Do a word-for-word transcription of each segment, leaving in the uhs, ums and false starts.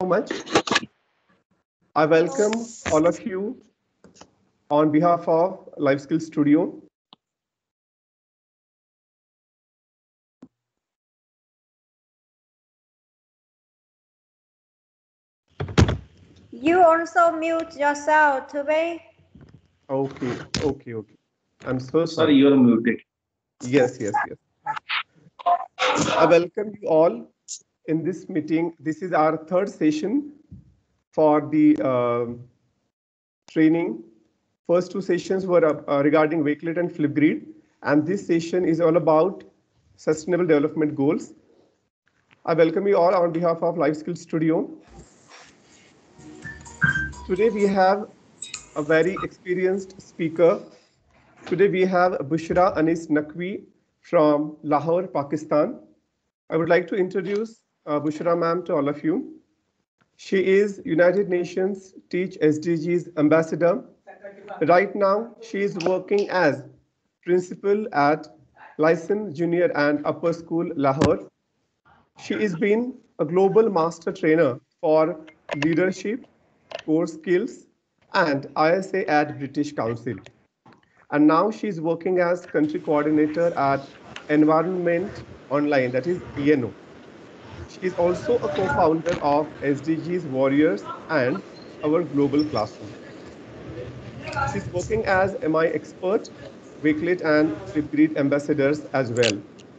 much. I welcome all of you on behalf of Life Skills Studio. You also mute yourself, Tubei. Okay, okay, okay. I'm so sorry. Sorry, you are muted. Yes, yes, yes. I welcome you all in this meeting. This is our third session for the uh, training. First two sessions were uh, regarding Wakelet and Flipgrid, and this session is all about sustainable development goals. I welcome you all on behalf of Life Skills Studio. Today we have a very experienced speaker. Today we have Bushra Anis Naqvi from Lahore, Pakistan. I would like to introduce uh, Bushra ma'am to all of you. She is United Nations Teach S D Gs Ambassador. Right now, she is working as principal at Lyson Junior and Upper School, Lahore. She has been a global master trainer for leadership, core skills, and I S A at British Council. And now she's working as country coordinator at Environment Online, that is E N O. She is also a co-founder of S D Gs Warriors and our Global Classroom. She's working as M I expert, Wakelet and Flipgrid ambassadors as well.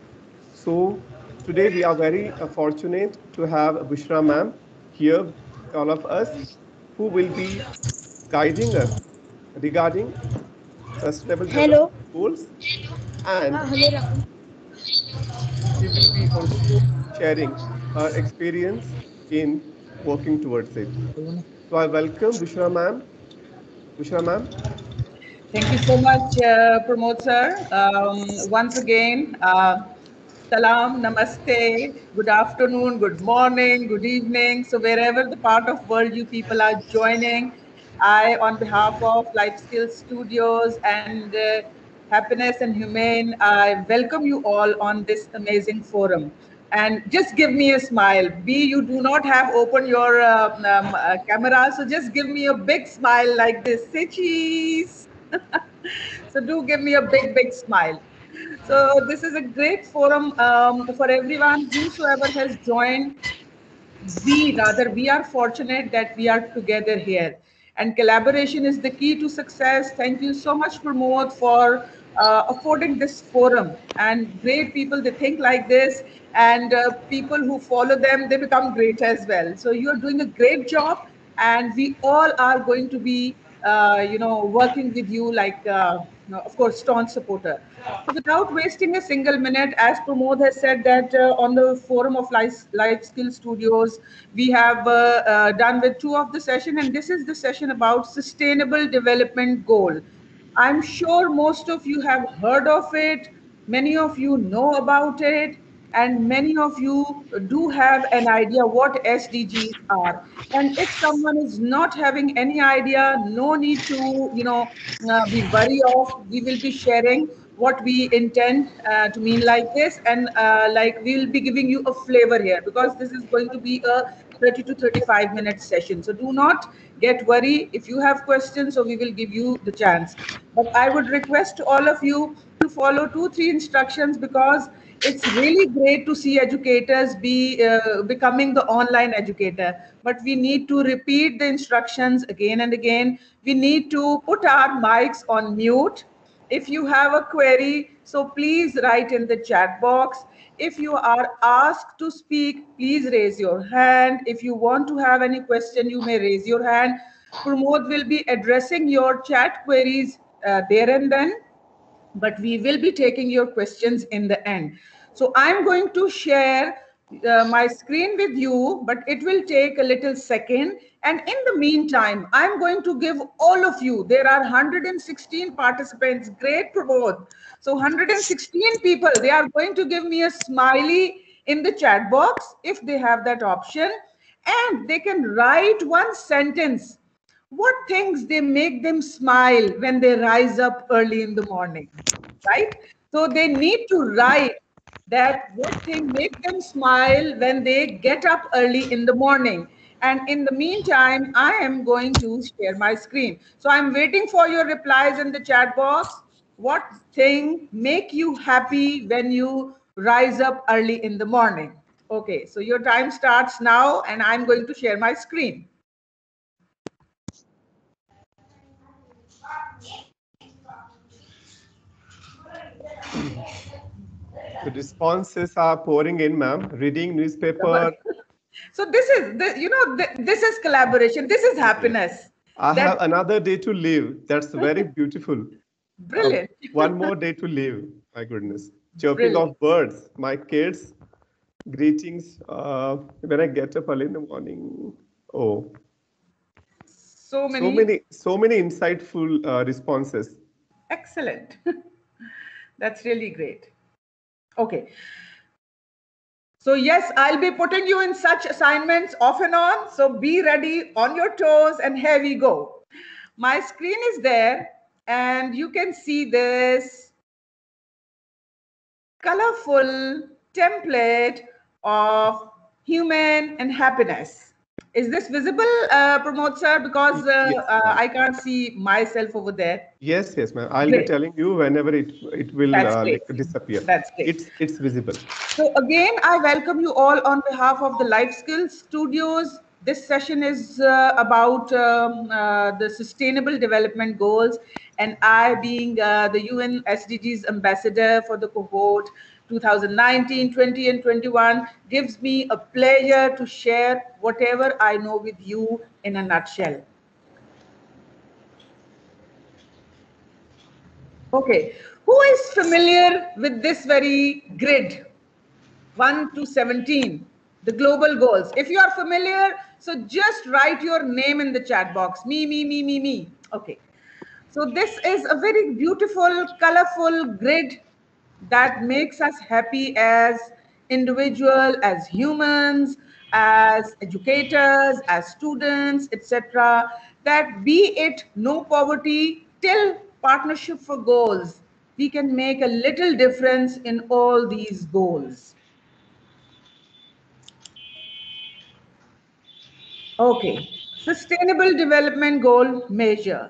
So today we are very uh, fortunate to have Bushra ma'am here with all of us, who will be guiding us regarding sustainable Hello. development goals, and Ah, hello, Rahul. she will be also sharing her experience in working towards it. So I welcome Bushra ma'am. Bushra ma'am. Thank you so much, uh, Pramod sir. Um, once again, uh, salam, namaste, good afternoon, good morning, good evening. So wherever the part of world you people are joining, I, on behalf of Life Skills Studios and uh, Happiness and Humane, I welcome you all on this amazing forum. And just give me a smile. B, you do not have open your uh, um, uh, camera, so just give me a big smile like this. Say cheese. So do give me a big, big smile. So this is a great forum um, for everyone, whosoever has joined. We rather, we are fortunate that we are together here. And collaboration is the key to success. Thank you so much, Pramod, for uh, affording this forum. And great people, they think like this. And uh, people who follow them, they become great as well. So you're doing a great job. And we all are going to be, uh, you know, working with you like, uh, you know, of course, staunch supporter. So without wasting a single minute, as Pramod has said that uh, on the forum of Life, Life Skill Studios, we have uh, uh, done with two of the session, and this is the session about sustainable development goal. I'm sure most of you have heard of it, many of you know about it, and many of you do have an idea what S D Gs are. And if someone is not having any idea, no need to, you know, uh, be worried of. We will be sharing what we intend uh, to mean like this, and uh, like we will be giving you a flavor here, because this is going to be a thirty to thirty-five minute session. So do not get worried if you have questions, so we will give you the chance. But I would request all of you to follow two, three instructions, because it's really great to see educators be uh, becoming the online educator, but we need to repeat the instructions again and again. We need to put our mics on mute. If you have a query, so please write in the chat box. If you are asked to speak, please raise your hand. If you want to have any question, you may raise your hand. Pramod will be addressing your chat queries uh, there and then, but we will be taking your questions in the end. So I'm going to share uh, my screen with you, but it will take a little second. And in the meantime, I'm going to give all of you, there are one hundred sixteen participants, great Pramod. So one hundred sixteen people, they are going to give me a smiley in the chat box if they have that option. And they can write one sentence. What things they make them smile when they rise up early in the morning, right? So they need to write that what thing make them smile when they get up early in the morning. And in the meantime, I am going to share my screen. So I'm waiting for your replies in the chat box. What thing make you happy when you rise up early in the morning? Okay, so your time starts now and I'm going to share my screen. The responses are pouring in, ma'am. Reading newspaper. So this is, the, you know, th this is collaboration. This is happiness. I that, have another day to live. That's very beautiful. Brilliant. Uh, one more day to live. My goodness. Chirping Brilliant. of birds. My kids. Greetings. Uh, when I get up early in the morning. Oh. So many. So many, so many insightful uh, responses. Excellent. That's really great. Okay. So yes, I'll be putting you in such assignments off and on. So be ready, on your toes, and here we go. My screen is there and you can see this colorful template of human and happiness. Is this visible, uh, Pramod sir? Because uh, yes, uh, I can't see myself over there. Yes, yes, ma'am. I'll Great. be telling you whenever it it will uh, like disappear. That's great. It's it's visible. So again, I welcome you all on behalf of the Life Skills Studios. This session is uh, about um, uh, the Sustainable Development Goals, and I, being uh, the U N S D Gs ambassador for the cohort two thousand nineteen, twenty, and twenty-one, gives me a pleasure to share whatever I know with you in a nutshell. Okay, who is familiar with this very grid? one to seventeen, the global goals. If you are familiar, so just write your name in the chat box. Me, me, me, me, me. Okay. So this is a very beautiful, colorful grid that makes us happy as individuals, as humans, as educators, as students, et cetera. That be it no poverty till partnership for goals, we can make a little difference in all these goals. Okay, Sustainable Development Goal measure.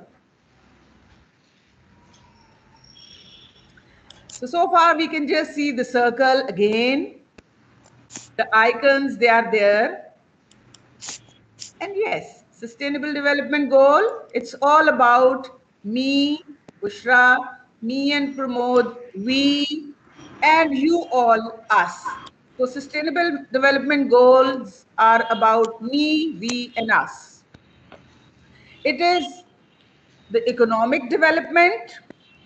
So, so far we can just see the circle again. The icons, they are there. And yes, Sustainable Development Goal, it's all about me, Bushra, me and Pramod, we, and you all, us. So Sustainable Development Goals are about me, we, and us. It is the economic development,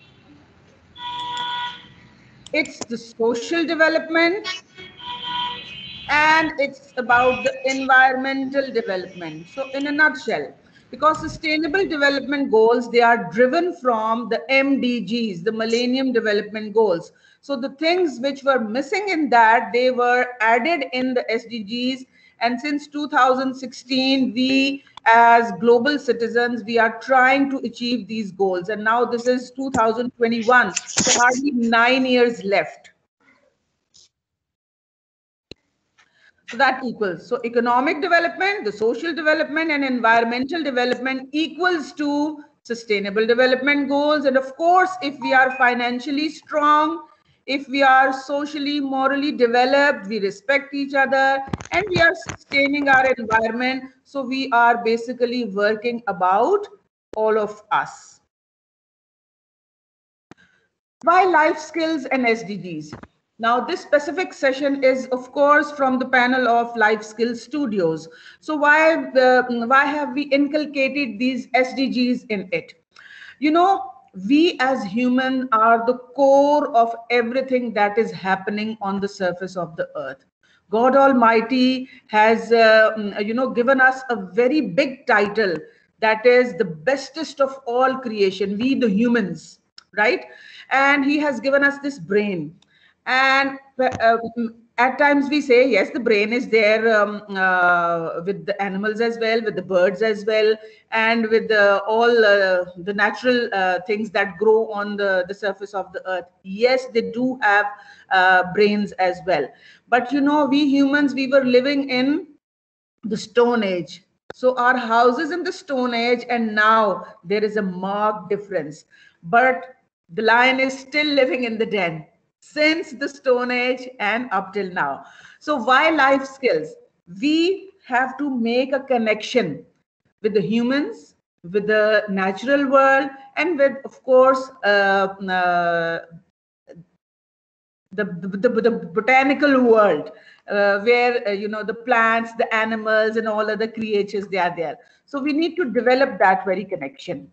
it's the social development, and it's about the environmental development. So in a nutshell, because Sustainable Development Goals, they are driven from the M D Gs, the Millennium Development Goals. So the things which were missing in that, they were added in the S D Gs. And since two thousand sixteen, we as global citizens, we are trying to achieve these goals. And now this is two thousand twenty-one, so hardly nine years left. So that equals, so economic development, the social development, and environmental development equals to Sustainable Development Goals. And of course, if we are financially strong, if we are socially, morally developed, we respect each other, and we are sustaining our environment, so we are basically working about all of us. Why life skills and S D Gs? Now, this specific session is, of course, from the panel of Life Skills Studios. So why, uh, why have we inculcated these S D Gs in it? You know, we as humans are the core of everything that is happening on the surface of the earth. God Almighty has, uh, you know, given us a very big title, that is the bestest of all creation, we the humans, right? And he has given us this brain. And uh, at times we say, yes, the brain is there um, uh, with the animals as well, with the birds as well, and with the, all uh, the natural uh, things that grow on the, the surface of the earth. Yes, they do have uh, brains as well. But you know, we humans, we were living in the Stone Age. So our houses in the Stone Age, and now there is a marked difference. But the lion is still living in the den since the Stone Age and up till now. So why life skills? We have to make a connection with the humans, with the natural world, and with, of course, uh, uh, the, the, the botanical world, uh, where uh, you know, the plants, the animals, and all other creatures, they are there. So we need to develop that very connection.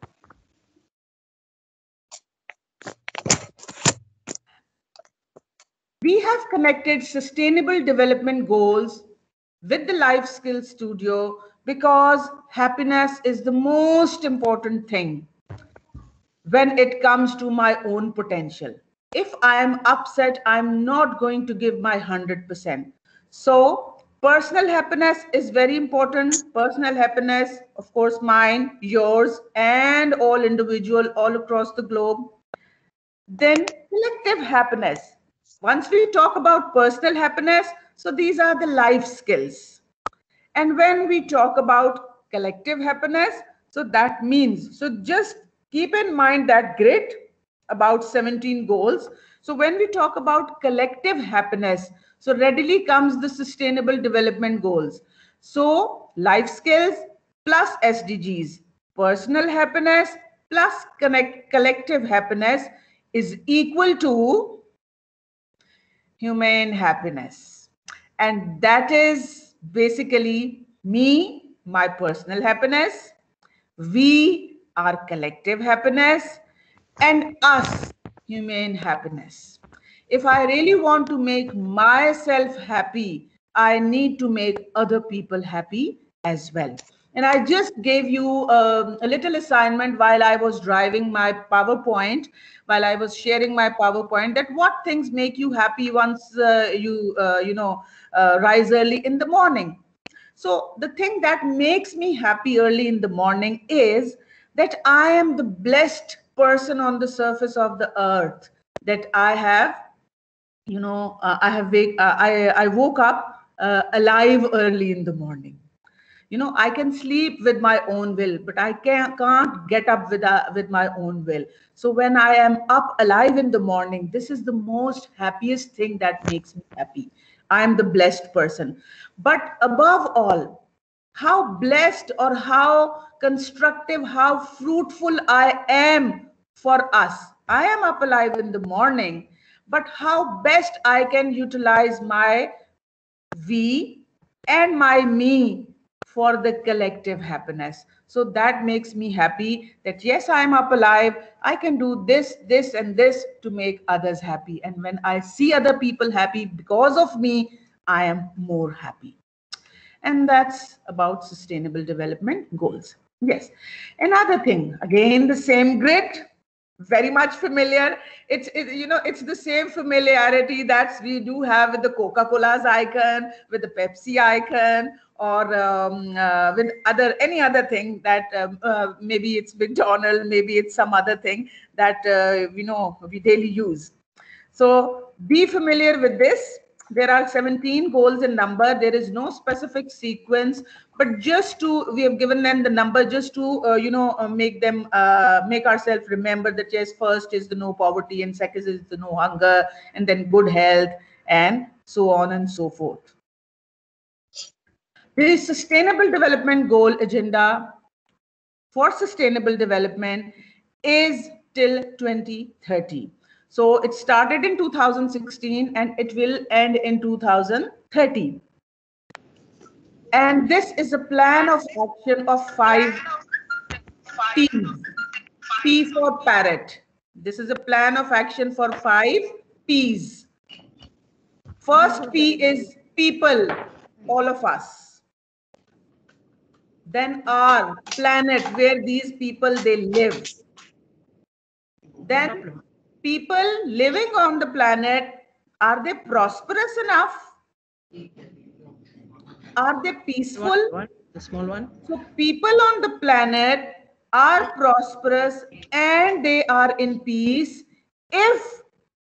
We have connected sustainable development goals with the Life Skills Studio because happiness is the most important thing when it comes to my own potential. If I am upset, I'm not going to give my one hundred percent. So personal happiness is very important. Personal happiness, of course, mine, yours, and all individual all across the globe. Then collective happiness. Once we talk about personal happiness, so these are the life skills. And when we talk about collective happiness, so that means, so just keep in mind that grid about seventeen goals. So when we talk about collective happiness, so readily comes the sustainable development goals. So life skills plus S D Gs, personal happiness plus connect, collective happiness is equal to humane happiness. And that is basically me, my personal happiness, we, our collective happiness, and us, humane happiness. If I really want to make myself happy, I need to make other people happy as well. And I just gave you um, a little assignment while I was driving my PowerPoint, while I was sharing my PowerPoint, that what things make you happy once uh, you, uh, you know, uh, rise early in the morning. So the thing that makes me happy early in the morning is that I am the blessed person on the surface of the earth, that I have, you know, uh, I have wake, uh, I, I woke up uh, alive early in the morning. You know, I can sleep with my own will, but I can't, can't get up with, uh, with my own will. So when I am up alive in the morning, this is the most happiest thing that makes me happy. I am the blessed person. But above all, how blessed or how constructive, how fruitful I am for us. I am up alive in the morning, but how best I can utilize my we and my me for the collective happiness. So that makes me happy that yes, I'm up alive. I can do this, this, and this to make others happy. And when I see other people happy because of me, I am more happy. And that's about sustainable development goals. Yes. Another thing, again, the same grid, very much familiar. It's, it, you know, it's the same familiarity that we do have with the Coca-Cola's icon, with the Pepsi icon, or um, uh, with other, any other thing that um, uh, maybe it's McDonald's, maybe it's some other thing that, uh, you know, we daily use. So be familiar with this. There are seventeen goals in number. There is no specific sequence, but just to, we have given them the number just to, uh, you know, uh, make them, uh, make ourselves remember that yes, first is the no poverty, and second is the no hunger, and then good health, and so on and so forth. The Sustainable Development Goal agenda for sustainable development is till twenty thirty. So it started in two thousand sixteen and it will end in two thousand thirty. And this is a plan of action of five P's. P for parrot. This is a plan of action for five P's. First P is people, all of us. Then R, planet, where these people, they live. Then people living on the planet, are they prosperous enough? Are they peaceful? One, one, the small one. So people on the planet are prosperous and they are in peace if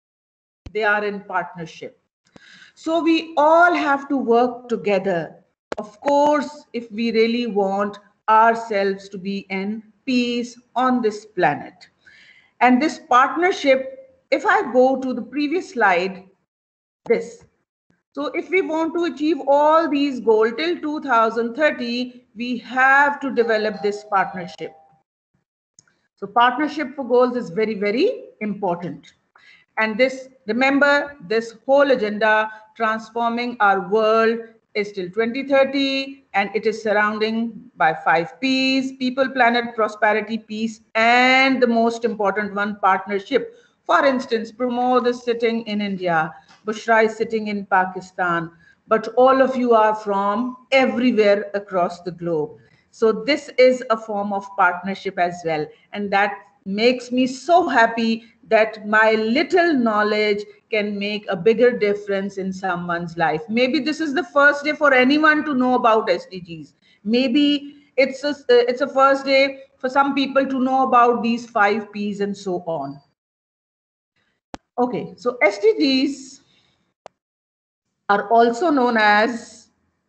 they are in partnership. So we all have to work together Of course, if we really want ourselves to be in peace on this planet. And this partnership, if I go to the previous slide, this. So if we want to achieve all these goals till two thousand thirty, we have to develop this partnership. So partnership for goals is very, very important. And this, remember, this whole agenda, transforming our world, is till twenty thirty, and it is surrounding by five P's: people, planet, prosperity, peace, and the most important one, partnership. For instance, Pramod is sitting in India, Bushra is sitting in Pakistan, but all of you are from everywhere across the globe. So this is a form of partnership as well. And that makes me so happy that my little knowledge can make a bigger difference in someone's life. Maybe this is the first day for anyone to know about S D Gs. Maybe it's a, it's a first day for some people to know about these five P's and so on. Okay, so S D Gs are also known as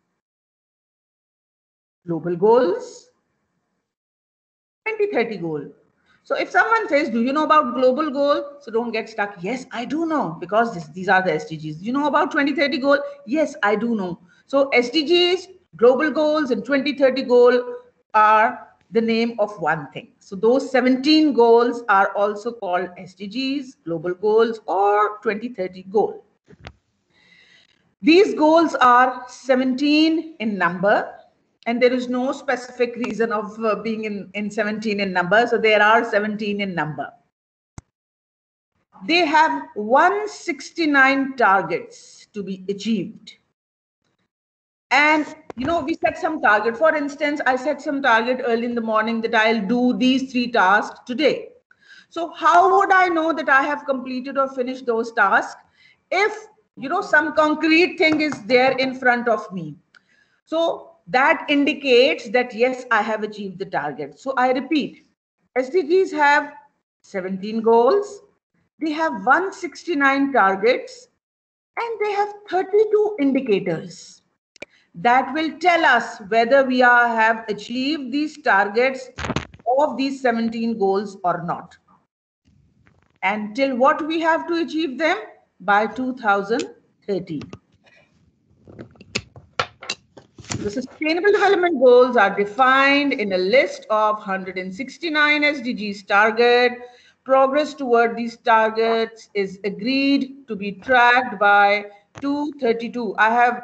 global goals, twenty thirty goal. So if someone says, do you know about global goal? So don't get stuck. Yes, I do know, because this, these are the S D Gs. You know about twenty thirty goal? Yes, I do know. So S D Gs, global goals, and twenty thirty goal are the name of one thing. So those seventeen goals are also called S D Gs, global goals, or twenty thirty goal. These goals are seventeen in number, and there is no specific reason of uh, being in, in seventeen in number. So there are seventeen in number. They have one hundred sixty-nine targets to be achieved. And, you know, we set some target. For instance, I set some target early in the morning that I'll do these three tasks today. So how would I know that I have completed or finished those tasks? If, you know, some concrete thing is there in front of me. So that indicates that, yes, I have achieved the target. So I repeat, S D Gs have seventeen goals. They have one hundred sixty-nine targets, and they have thirty-two indicators that will tell us whether we are, have achieved these targets of these seventeen goals or not. And till what we have to achieve them? By two thousand thirty. The Sustainable Development Goals are defined in a list of one hundred sixty-nine S D Gs target. Progress toward these targets is agreed to be tracked by two thirty-two. I have,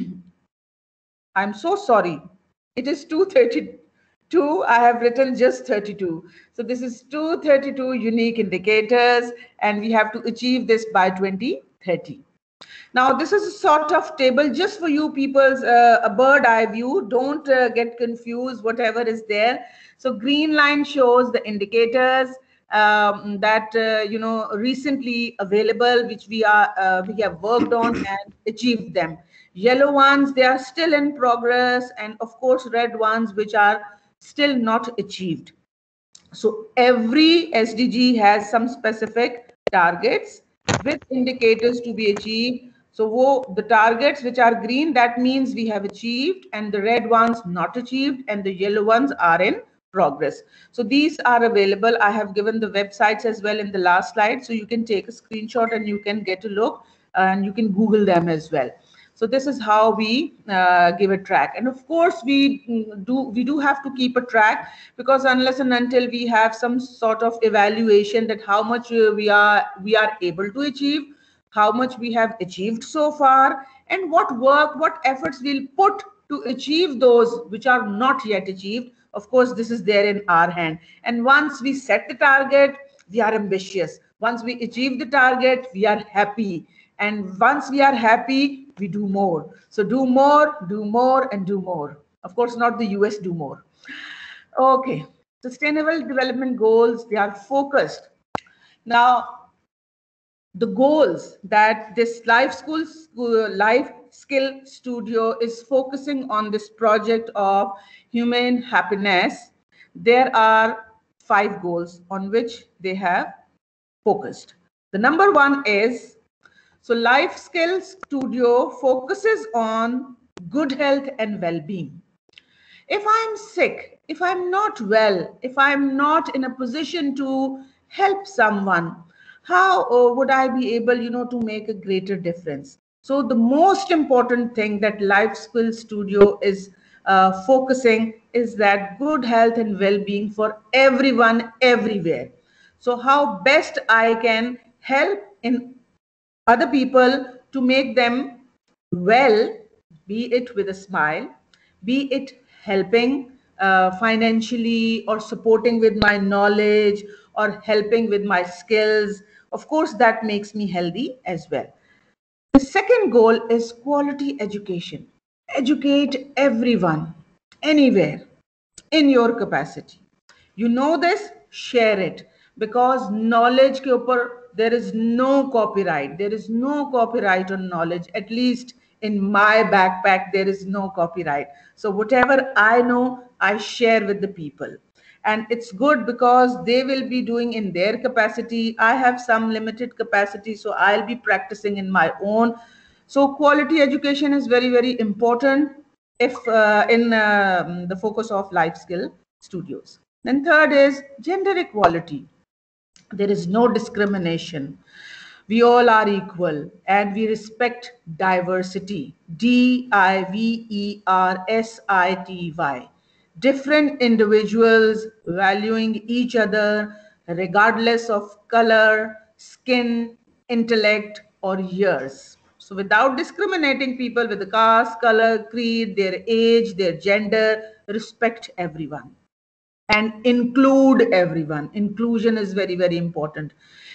I'm so sorry. It is two thirty-two. I have written just thirty-two. So this is two thirty-two unique indicators, and we have to achieve this by twenty thirty. Now, this is a sort of table just for you people's uh, a bird eye view. Don't uh, get confused, whatever is there. So green line shows the indicators um, that, uh, you know, recently available, which we are uh, we have worked on and achieved them. Yellow ones, they are still in progress. And of course, red ones, which are still not achieved. So every S D G has some specific targets with indicators to be achieved. So wo, the targets which are green, that means we have achieved, and the red ones not achieved, and the yellow ones are in progress. So these are available. I have given the websites as well in the last slide, so you can take a screenshot and you can get a look, and you can Google them as well. So this is how we uh, give a track. And of course, we do we do have to keep a track, because unless and until we have some sort of evaluation that how much we are we are able to achieve, how much we have achieved so far, and what work, what efforts we'll put to achieve those which are not yet achieved. Of course, this is there in our hand. And once we set the target, we are ambitious. Once we achieve the target, we are happy. And once we are happy, we do more. So do more, do more, and do more. Of course, not the U S do more. Okay. Sustainable Development Goals, they are focused. Now, the goals that this Life School, School Life Skill Studio is focusing on, this project of human happiness, there are five goals on which they have focused. The number one is, so Life Skill Studio focuses on good health and well-being. If I'm sick, if I'm not well, if I'm not in a position to help someone, how uh, would I be able, you know, to make a greater difference? So the most important thing that Life Skill Studio is uh, focusing is that good health and well-being for everyone, everywhere. So how best I can help in other people to make them well, be it with a smile, be it helping uh, financially or supporting with my knowledge or helping with my skills. Of course, that makes me healthy as well. The second goal is quality education. Educate everyone, anywhere, in your capacity. You know this, share it, because knowledge ke upar there is no copyright. There is no copyright on knowledge. At least in my backpack, there is no copyright. So whatever I know, I share with the people. And it's good because they will be doing in their capacity. I have some limited capacity, so I'll be practicing in my own. So quality education is very, very important if uh, in um, the focus of Life Skill Studios. Then third is gender equality. There is no discrimination. We all are equal and we respect diversity. D I V E R S I T Y. Different individuals valuing each other regardless of color, skin, intellect, or years. So without discriminating people with the caste, color, creed, their age, their gender, respect everyone and include everyone. Inclusion is very, very important.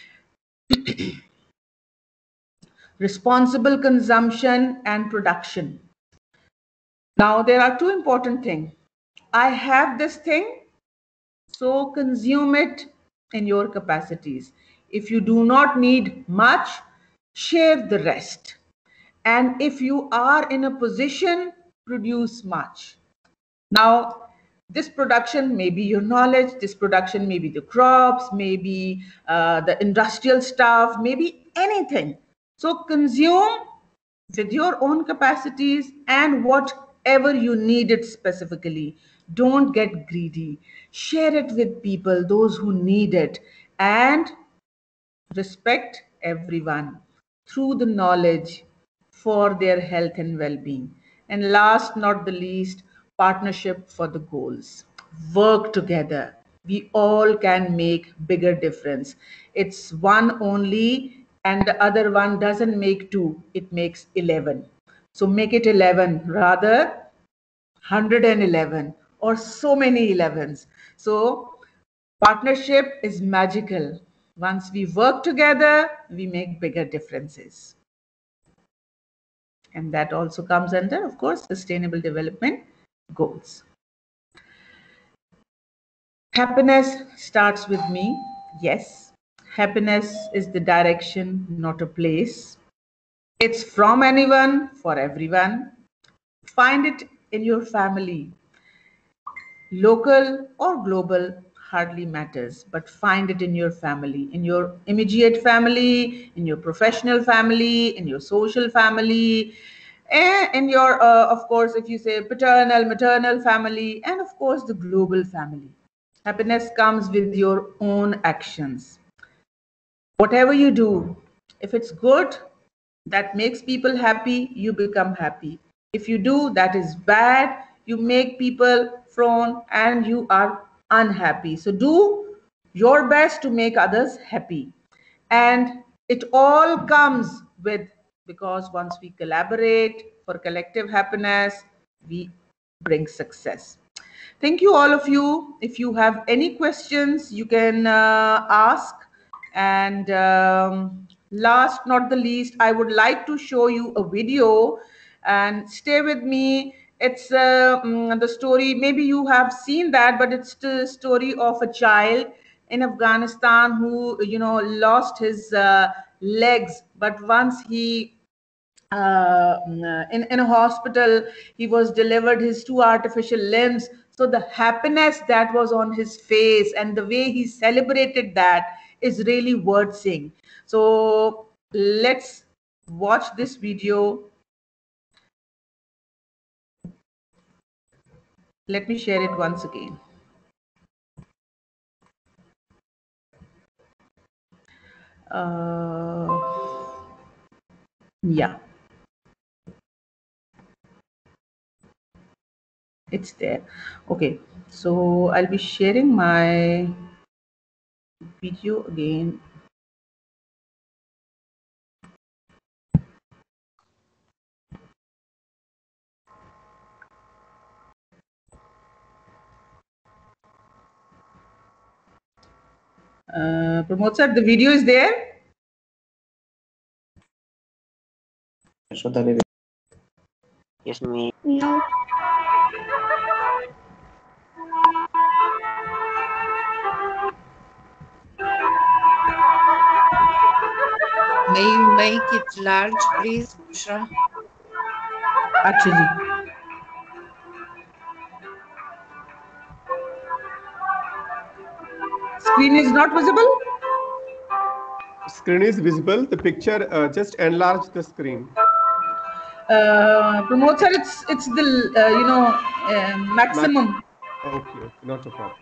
Responsible consumption and production. Now, there are two important things. I have this thing, so consume it in your capacities. If you do not need much, share the rest. And if you are in a position, produce much. Now, this production may be your knowledge, this production may be the crops, maybe uh, the industrial stuff, maybe anything. So consume with your own capacities and whatever you need it specifically. Don't get greedy. Share it with people, those who need it, and respect everyone through the knowledge for their health and well-being. And last not the least, partnership for the goals. Work together. We all can make bigger difference. It's one only and the other one doesn't make two, it makes eleven. So make it eleven, rather one hundred eleven or so many elevens. So partnership is magical. Once we work together, we make bigger differences. And that also comes under, of course, sustainable development goals. Happiness starts with me. Yes, happiness is the direction, not a place. It's from anyone, for everyone. Find it in your family. Local or global hardly matters, but find it in your family, in your immediate family, in your professional family, in your social family, and in your, uh, of course, if you say paternal, maternal family, and of course the global family. Happiness comes with your own actions. Whatever you do, if it's good, that makes people happy, you become happy. If you do that is bad, you make people frown and you are unhappy. So do your best to make others happy. And it all comes with, because once we collaborate for collective happiness, we bring success. Thank you, all of you. If you have any questions, you can uh, ask. And um, last not the least, I would like to show you a video, and stay with me. It's uh, um, the story, maybe you have seen that, but it's the story of a child in Afghanistan who, you know, lost his uh, legs, but once he uh, in, in a hospital, he was delivered his two artificial limbs. So the happiness that was on his face and the way he celebrated that is really worth seeing. So let's watch this video. Let me share it once again. Uh, yeah, it's there. Okay, so I'll be sharing my video again. Uh, Pramod sir, the video is there. Yes, me. No. May you make it large, please, Bushra? Actually, screen is not visible. Screen is visible. The picture, uh, just enlarge the screen. Uh, Pramod sir, it's it's the uh, you know uh, maximum. Okay, okay, not a problem.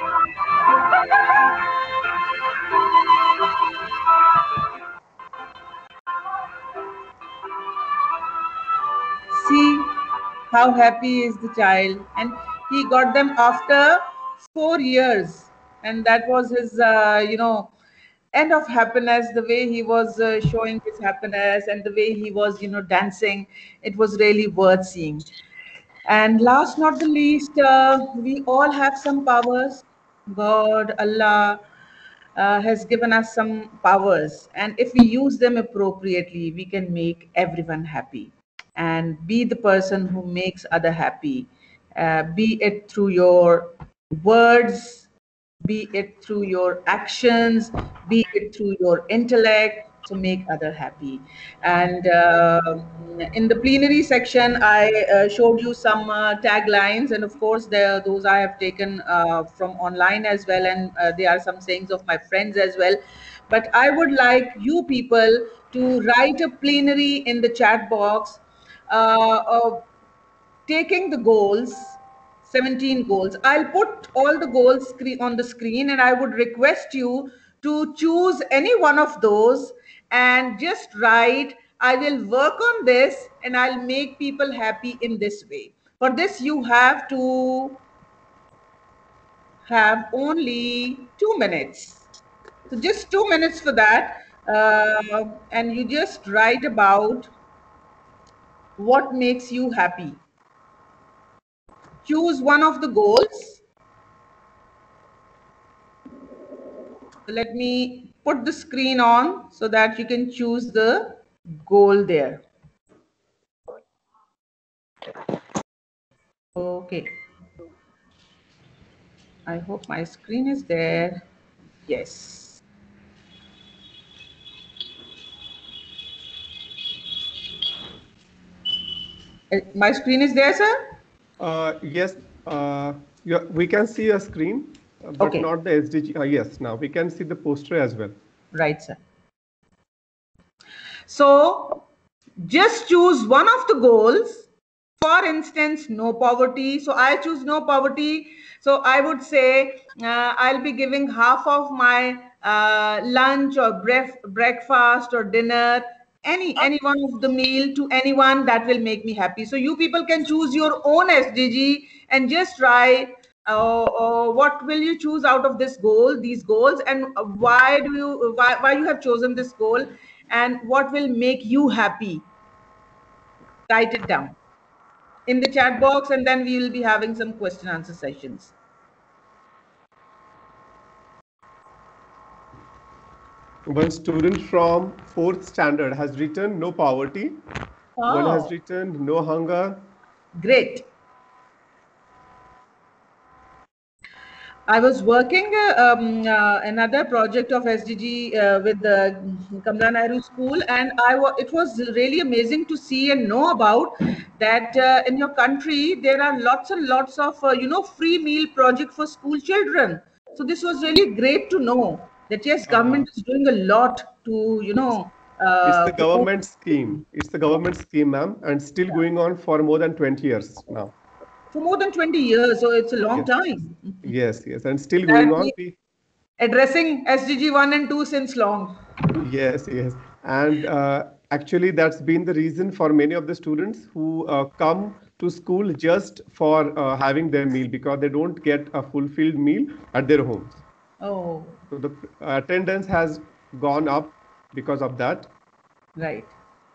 See how happy is the child, and he got them after four years, and that was his uh, you know end of happiness. The way he was uh, showing his happiness and the way he was you know dancing, it was really worth seeing. And last not the least, uh, we all have some powers. God, Allah uh, has given us some powers, and if we use them appropriately, we can make everyone happy and be the person who makes other happy, uh, be it through your words, be it through your actions, be it through your intellect, to make other happy. And uh, in the plenary section, I uh, showed you some uh, taglines, and of course, there those I have taken uh, from online as well, and uh, there are some sayings of my friends as well. But I would like you people to write a plenary in the chat box, uh, of taking the goals, seventeen goals. I'll put all the goals screen on the screen, and I would request you to choose any one of those and just write, I will work on this and I'll make people happy in this way. For this, you have to have only two minutes. So just two minutes for that. Uh, and you just write about what makes you happy. Choose one of the goals. Let me put the screen on so that you can choose the goal there. Okay. I hope my screen is there. Yes. Uh, My screen is there, sir? Uh, yes, uh, you, we can see a screen, uh, but Okay. not the S D G. Uh, yes, now we can see the poster as well. Right, sir. So just choose one of the goals. For instance, no poverty. So I choose no poverty. So I would say uh, I'll be giving half of my uh, lunch or bref- breakfast or dinner, any any one of the meal to anyone that will make me happy. So you people can choose your own S D G and just try. Uh, uh, what will you choose out of this goal, these goals, and why do you why, why you have chosen this goal, and what will make you happy? Write it down in the chat box, and then we will be having some question answer sessions. One student from fourth standard has written no poverty. Oh. One has written no hunger. Great. I was working uh, um, uh, another project of S D G uh, with the Kamala Nehru School, and I wa- it was really amazing to see and know about that uh, in your country there are lots and lots of uh, you know free meal project for school children. So this was really great to know that yes, government is doing a lot to you know. Uh, It's the promote- government scheme. It's the government scheme, ma'am, and still going on for more than twenty years now. for more than twenty years. So it's a long Yes. time. Yes, yes, and still going on. We, Addressing S D G one and two since long. yes, yes, and uh, actually that's been the reason for many of the students who uh, come to school just for uh, having their meal, because they don't get a fulfilled meal at their homes. Oh, So the uh, attendance has gone up because of that. right.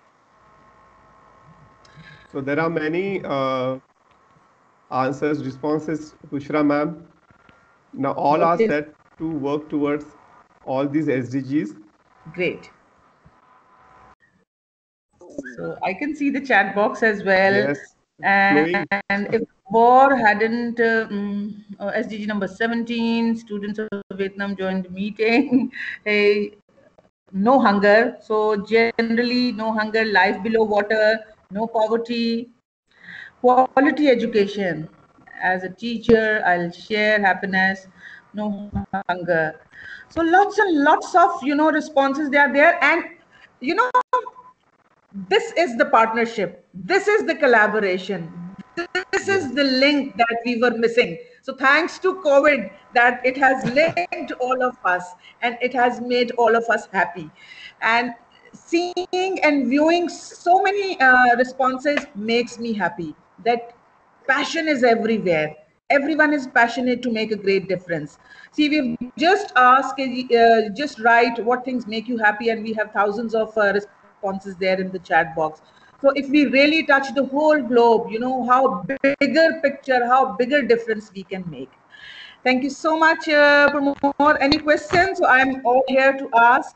So there are many uh, answers, responses, Bushra ma'am. Now all are Okay. set to work towards all these S D Gs. Great. So I can see the chat box as well. Yes, And, flowing. and if war hadn't, uh, mm, uh, S D G number seventeen, students of Vietnam joined the meeting. Hey, no hunger. So generally, no hunger, life below water, no poverty, quality education. As a teacher, I'll share happiness, no hunger. So lots and lots of, you know, responses they are there. And, you know, this is the partnership. This is the collaboration. This Yes. is the link that we were missing. So thanks to COVID that it has linked all of us and it has made all of us happy. And seeing and viewing so many uh, responses makes me happy that passion is everywhere. Everyone is passionate to make a great difference. See, we've just asked, uh, just write what things make you happy, and we have thousands of uh, responses there in the chat box. So if we really touch the whole globe, you know, how bigger picture, how bigger difference we can make. Thank you so much, uh, Pramod. Any questions? So I'm all here to ask.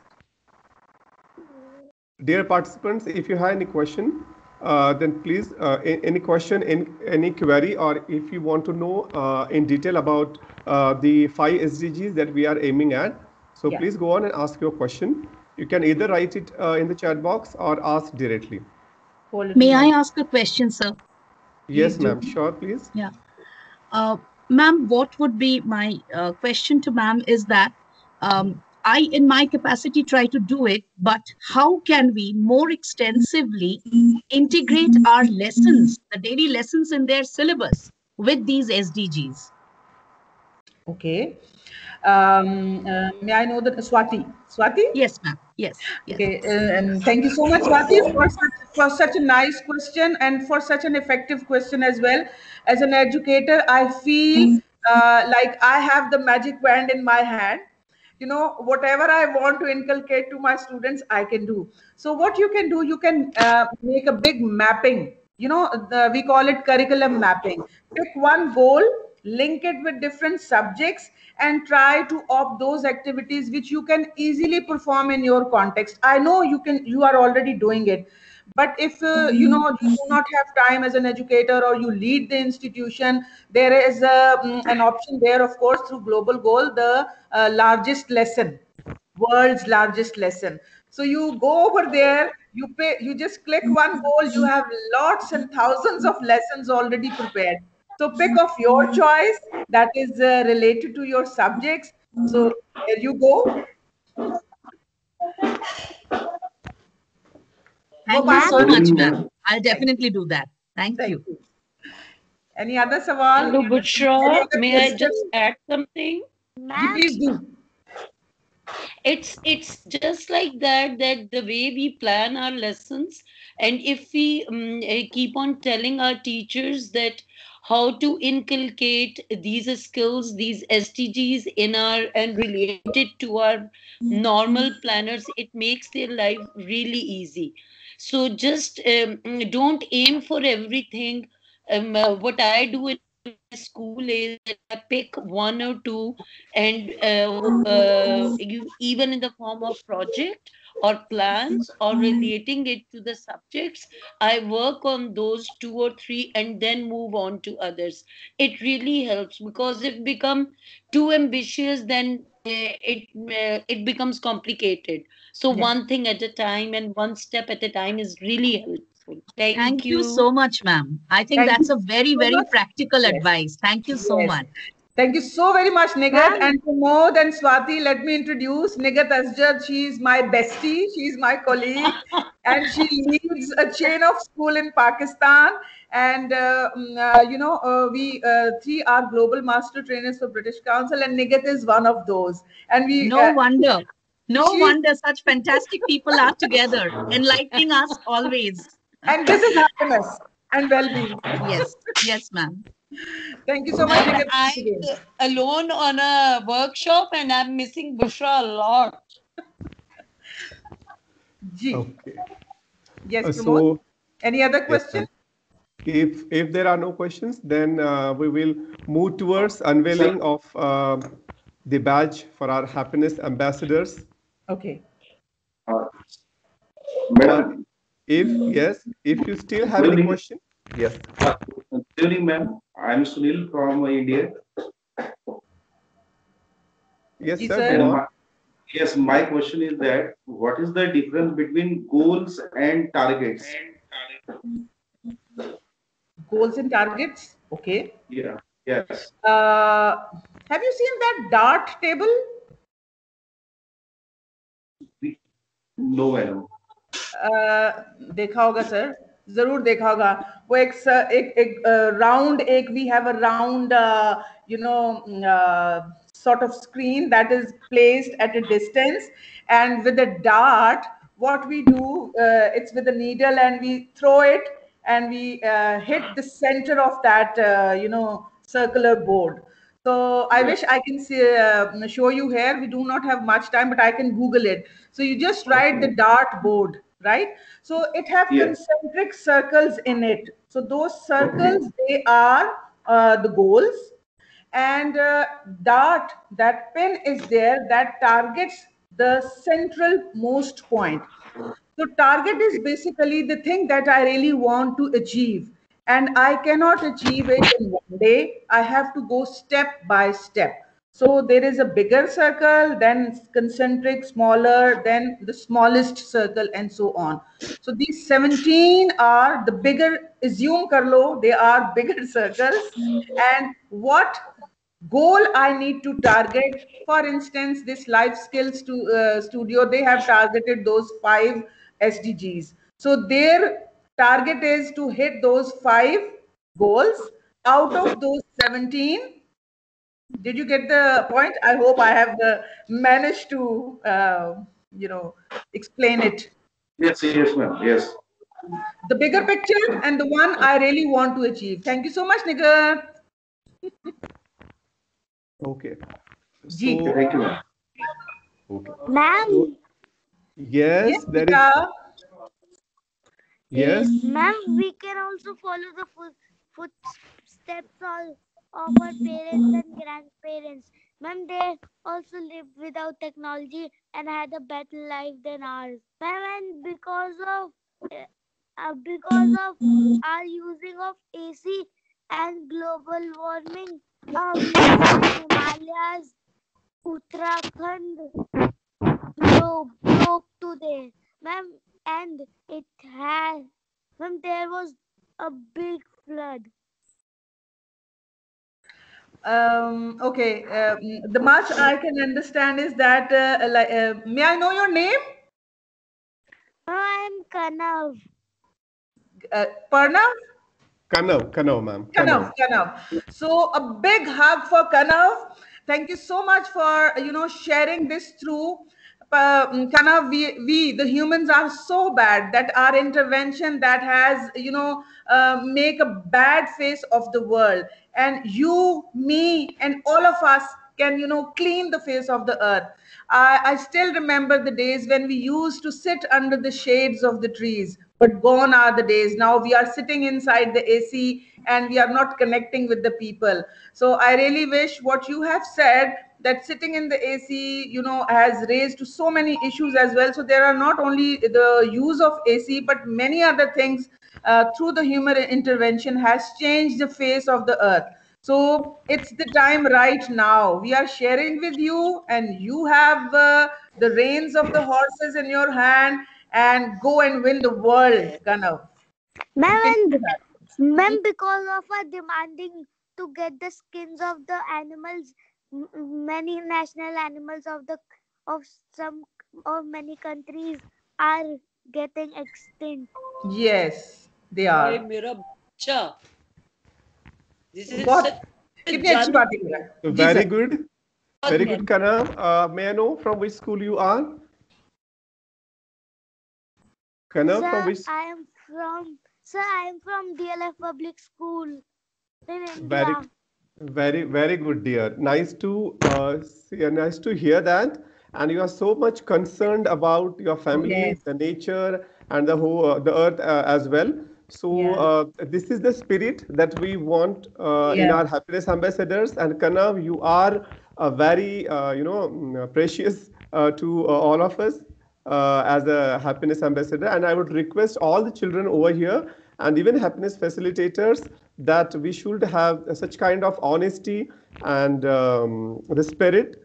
Dear participants, if you have any question, uh, then please, uh, any question, any, any query, or if you want to know uh, in detail about uh, the five S D Gs that we are aiming at, so Yeah. please go on and ask your question. You can either write it uh, in the chat box or ask directly. May I ask a question, sir? Yes, ma'am. Sure, please. Yeah. Uh, ma'am, what would be my uh, question to ma'am is that um, I, in my capacity, try to do it, but how can we more extensively integrate our lessons, the daily lessons in their syllabus with these S D Gs? Okay. Um, uh, may I know that Swati? Swati? Yes, ma'am. Yes. yes. Okay. Uh, and thank you so much, Swati, for such, for such a nice question and for such an effective question as well. As an educator, I feel uh, like I have the magic wand in my hand. You know, whatever I want to inculcate to my students, I can do. So what you can do, you can uh, make a big mapping. You know, the, we call it curriculum mapping. Pick one goal, link it with different subjects, and try to opt those activities which you can easily perform in your context. I know you can, you are already doing it, but if uh, you know you do not have time as an educator or you lead the institution, there is a, um, an option there, of course, through Global Goal, the uh, largest lesson, world's largest lesson. So you go over there, you pay, you just click one goal, you have lots and thousands of lessons already prepared. So pick of your choice that is uh, related to your subjects. So there you go. Thank you so much, ma'am. I'll definitely do that. Thank, Thank you. you. Any other Sawal? Hello, Bushra. Any other May I question? just add something? Ji, please do. It's it's just like that, that the way we plan our lessons, and if we um, uh, keep on telling our teachers that how to inculcate these skills, these S T Gs in our and relate it to our normal planners, it makes their life really easy. So just um, don't aim for everything. Um, uh, what I do in school is that I pick one or two, and uh, uh, you, even in the form of project or plans or relating it to the subjects, I work on those two or three and then move on to others. It really helps, because if become too ambitious, then uh, it uh, it becomes complicated. So Yeah. one thing at a time and one step at a time is really helpful. Thank, Thank you. you so much, ma'am. I think Thank that's you a very, so very much. practical Yes. advice. Thank you so Yes. much. Thank you so very much, Nigat. And Pramod and Swati, let me introduce Nigat Asjad. She is my bestie. She is my colleague. And she leads a chain of school in Pakistan. And, uh, uh, you know, uh, we uh, three are global master trainers for British Council. And Nigat is one of those. And we... No uh, wonder. No she, wonder such fantastic people are together, enlightening us always. And this is happiness and well-being. Yes, yes, ma'am. Thank you so much. And I'm alone on a workshop and I'm missing Bushra a lot. Okay. Yes, Uh, Pramod. so, any other yes, question? if if there are no questions, then uh, we will move towards unveiling of uh, the badge for our happiness ambassadors. Okay. Uh, Madam, if yes, if you still have any question, yes. Uh, good evening, ma'am. I'm Sunil from India. Yes, Yes, sir. sir. Go on. My, yes, my question is that what is the difference between goals and targets? Goals and targets. Okay. Yeah. Yes. Uh, have you seen that dart table? No, madam. Uh, देखा होगा sir, जरूर देखा होगा. वो एक एक एक round एक we have a round uh, you know uh, sort of screen that is placed at a distance, and with a dart what we do, uh, it's with a needle and we throw it and we uh, hit the center of that uh, you know circular board. So I wish I can see, uh, show you here. We do not have much time, but I can Google it. So you just write the dart board, right? So it have Yeah. concentric circles in it. So those circles, they are uh, the goals. And uh, dart, that pin is there that targets the central most point. So target is basically the thing that I really want to achieve. And I cannot achieve it in one day. I have to go step by step. So there is a bigger circle, then concentric, smaller, then the smallest circle, and so on. So these seventeen are the bigger, assume Karlo, they are bigger circles. And what goal I need to target? For instance, this life skills to, uh, studio, they have targeted those five S D Gs. So their target is to hit those five goals out of those seventeen. Did you get the point? I hope I have uh, managed to, uh, you know, explain it. Yes, yes, ma'am. Yes. The bigger picture and the one I really want to achieve. Thank you so much, Nigar. Okay. Ji. So, Thank you, ma'am. okay. Ma'am, So, yes, Yes, there is. Beta. Yes. ma'am, we can also follow the foot, footsteps of, of our parents and grandparents. Ma'am, they also lived without technology and had a better life than ours. Ma'am, and because of uh, uh, because of our using of A C and global warming, um, Himalayas, Uttarakhand broke, broke today, ma'am, and it had, ma'am, there was a big flood. Um, okay, um, the much I can understand is that, uh, like, uh, may I know your name? I'm Kanav. Uh, Parnav? Kanav, Kanav, ma'am. Kanav, Kanav. So a big hug for Kanav. Thank you so much for, you know, sharing this through. Uh, Kanav, we, we, the humans are so bad that our intervention that has, you know, uh, make a bad face of the world. And you, me, and all of us can, you know, clean the face of the earth. I, I still remember the days when we used to sit under the shades of the trees, but gone are the days. Now we are sitting inside the A C and we are not connecting with the people. So I really wish what you have said, that sitting in the A C, you know, has raised so many issues as well. So there are not only the use of A C, but many other things uh, through the human intervention has changed the face of the earth. So it's the time right now. We are sharing with you, and you have uh, the reins of the horses in your hand, and go and win the world, Kanav. Ma'am, and, ma'am, because of our demanding to get the skins of the animals. M- many national animals of the of some of many countries are getting extinct. Yes, they hi are. मेरा बच्चा, this is बहुत such a कितनी अच्छी जादू. बात है मेरा So जी very sir good. Very good, Kanam. Uh, may I know from which school you are? Kanam, from Sir, which? I am from Sir, I am from D L F Public School in Very, India. very, very good, dear. Nice to uh, see, uh, nice to hear that. And you are so much concerned about your family, yes the nature, and the whole uh, the earth uh, as well. So yeah uh, this is the spirit that we want uh, in yeah our happiness ambassadors. And Kanav, you are a very uh, you know mm, uh, precious uh, to uh, all of us uh, as a happiness ambassador. And I would request all the children over here and even happiness facilitators that we should have such kind of honesty and um, the spirit.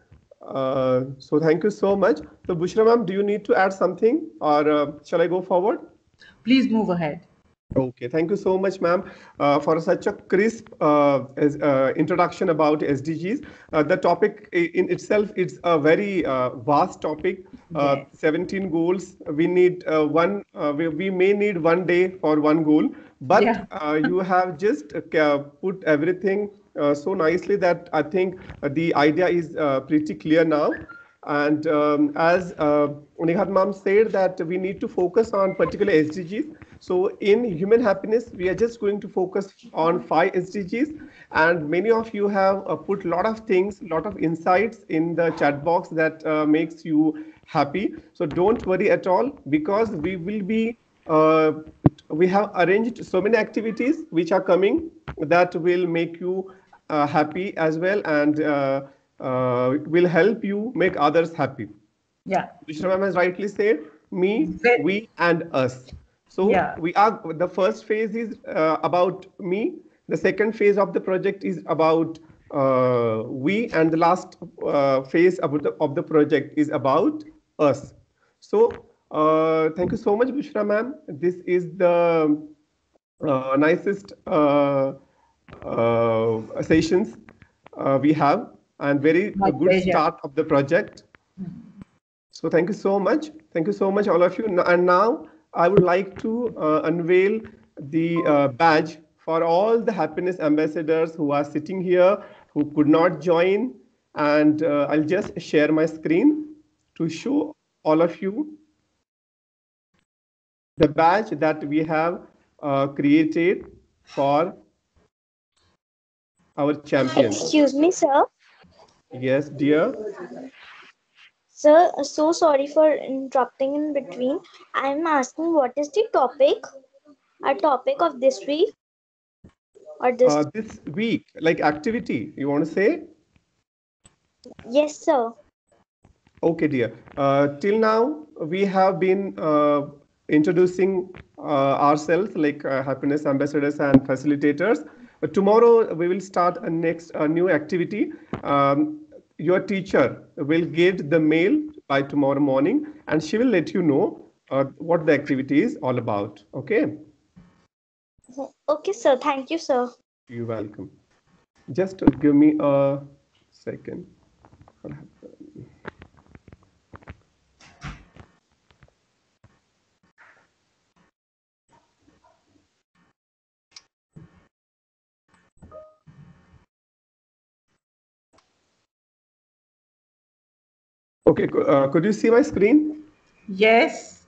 Uh, so thank you so much. So Bushra ma'am, do you need to add something or uh, shall I go forward? please move ahead. Okay, thank you so much, ma'am, uh, for such a crisp uh, as, uh, introduction about S D Gs. Uh, the topic i- in itself is a very uh, vast topic. Uh, Yes seventeen goals. We need uh, one. Uh, we, we may need one day for one goal, but yeah uh, you have just uh, ca- put everything uh, so nicely that I think uh, the idea is uh, pretty clear now. And um, as uh, Unihat ma'am said that we need to focus on particular S D Gs. So in human happiness, we are just going to focus on five S D Gs. And many of you have uh, put a lot of things, lot of insights in the chat box that uh, makes you happy. So don't worry at all because we will be uh, we have arranged so many activities which are coming that will make you uh, happy as well and uh, uh, will help you make others happy. yeah Vishnu ma'am has rightly said, me, Ve- we, and us. So yeah we are the first phase is uh, about me. The second phase of the project is about uh, we, and the last uh, phase of the, of the project is about us. So uh, thank you so much, Bushra ma'am. This is the uh, nicest uh, uh, sessions uh, we have, and very my good pleasure. start of the project. So thank you so much. Thank you so much, all of you. N- And now I would like to uh, unveil the uh, badge for all the happiness ambassadors who are sitting here, who could not join. And uh, I'll just share my screen to show all of you the badge that we have uh, created for our champions. Excuse me, sir. Yes, dear. Sir, so sorry for interrupting in between. I'm asking what is the topic, a topic of this week or this? Uh, this week, like activity, you want to say? Yes, sir. Okay, dear. Uh, till now, we have been uh, introducing uh, ourselves like uh, happiness ambassadors and facilitators. But tomorrow, we will start a next a new activity. Um, your teacher will get the mail by tomorrow morning, and she will let you know uh, what the activity is all about. Okay, Okay, sir. Thank you, sir. you're welcome. Just give me a second. What happened? Okay, co- uh, could you see my screen? Yes.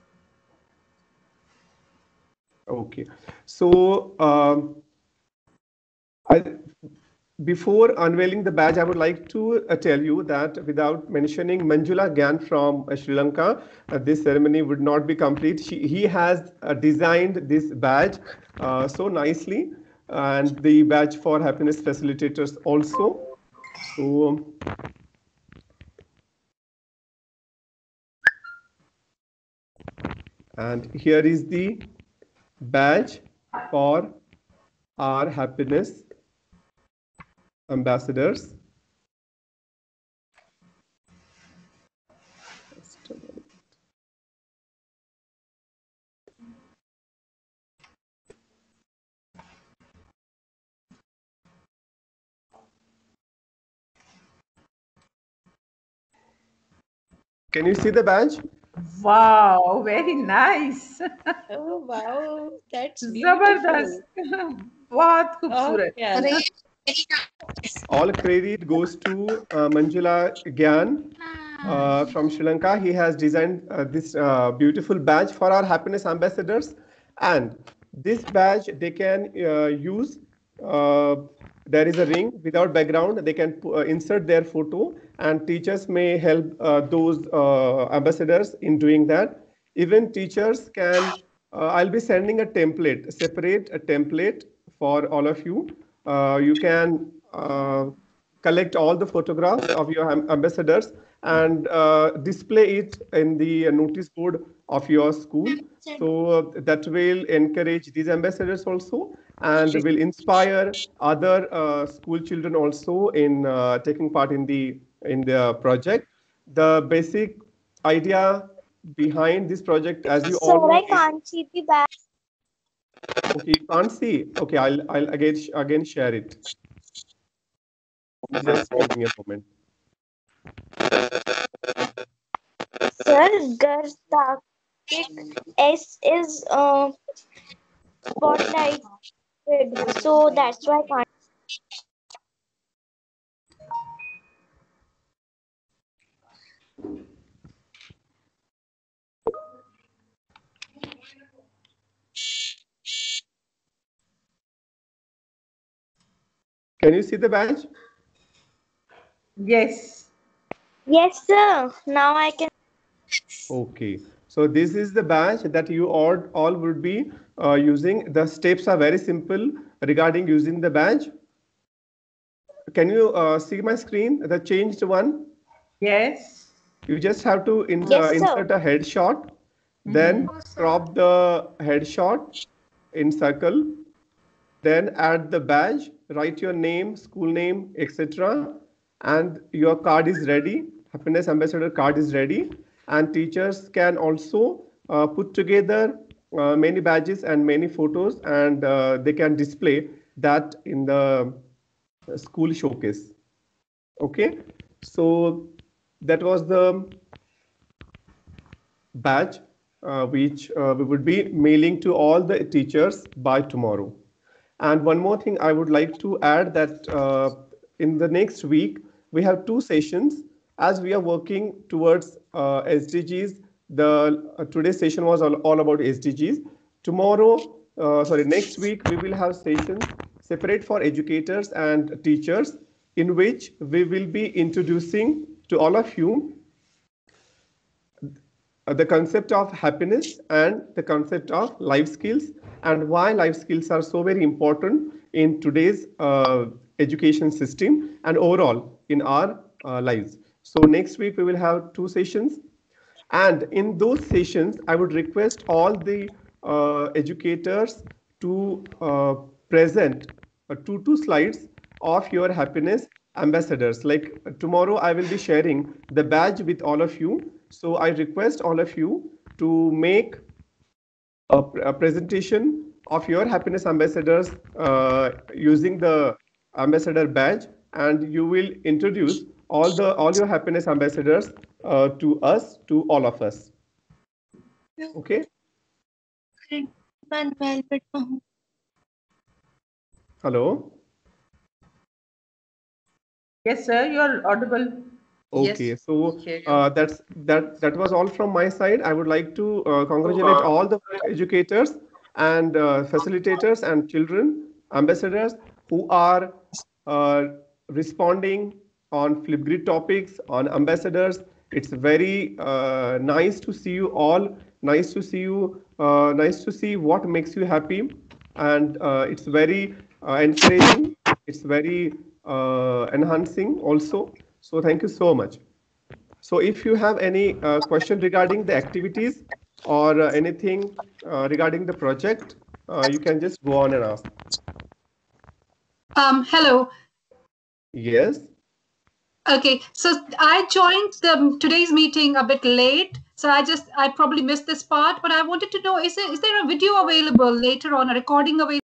Okay. So, um, I, before unveiling the badge, I would like to uh, tell you that without mentioning Manjula Gyan from uh, Sri Lanka, uh, this ceremony would not be complete. She, he has uh, designed this badge uh, so nicely, and the badge for happiness facilitators also. So, and here is the badge for our happiness ambassadors. Just a minute. Can you see the badge? Wow, very nice. Oh, wow. That's Zabardast. beautiful. बहुत Oh, खूबसूरत. yeah. All credit goes to uh, Manjula Gyan uh, from Sri Lanka. He has designed uh, this uh, beautiful badge for our happiness ambassadors. And this badge they can uh, use. Uh, there is a ring without background. They can uh, insert their photo, and teachers may help uh, those uh, ambassadors in doing that. Even teachers can. Uh, I'll be sending a template, separate a template for all of you. Uh, you can uh, collect all the photographs of your am- ambassadors and uh, display it in the uh, notice board of your school. So uh, that will encourage these ambassadors also and will inspire other uh, school children also in uh, taking part in the in the project. The basic idea behind this project, as you all Sir, know, I is- can't see the badge. okay, you can't see. Okay, I'll I'll again again share it. Just give me a moment. Sir, Gartakik S is uh, spotlighted, so that's why I can't. Can you see the badge? Yes. Yes, sir. Now I can. Okay. So this is the badge that you all, all would be uh, using. The steps are very simple regarding using the badge. Can you uh, see my screen, the changed one? Yes. You just have to in, Yes, uh, sir. insert a headshot, then crop the headshot in circle, then add the badge, write your name, school name, et cetera. And your card is ready. Happiness Ambassador card is ready. And teachers can also uh, put together uh, many badges and many photos, and uh, they can display that in the school showcase. Okay, so that was the badge uh, which uh, we would be mailing to all the teachers by tomorrow. And one more thing I would like to add that uh, in the next week, we have two sessions as we are working towards uh, S D Gs. The uh, today's session was all, all about S D Gs. Tomorrow, uh, sorry, next week, we will have sessions separate for educators and teachers in which we will be introducing to all of you uh, the concept of happiness and the concept of life skills and why life skills are so very important in today's uh, education system and overall in our uh, lives. So next week we will have two sessions, and in those sessions I would request all the uh, educators to uh, present uh, two two slides of your happiness ambassadors. Like uh, tomorrow I will be sharing the badge with all of you, so I request all of you to make a, a presentation of your happiness ambassadors uh, using the ambassador badge, and you will introduce all the all your happiness ambassadors uh, to us, to all of us. Okay. Hello. Yes, sir. You're audible. Okay, Yes, so hear you. uh, that's that that was all from my side. I would like to uh, congratulate all the educators and uh, facilitators and children ambassadors who are uh, responding on Flipgrid topics, on ambassadors. It's very uh, nice to see you all. Nice to see you. Uh, nice to see what makes you happy, and uh, it's very uh, encouraging. It's very uh, enhancing also. So thank you so much. So if you have any uh, question regarding the activities or uh, anything uh, regarding the project, uh, you can just go on and ask. Um, hello. Yes. Okay, so I joined the today's meeting a bit late, so I just I probably missed this part. But I wanted to know: is there is there a video available later on, a recording available?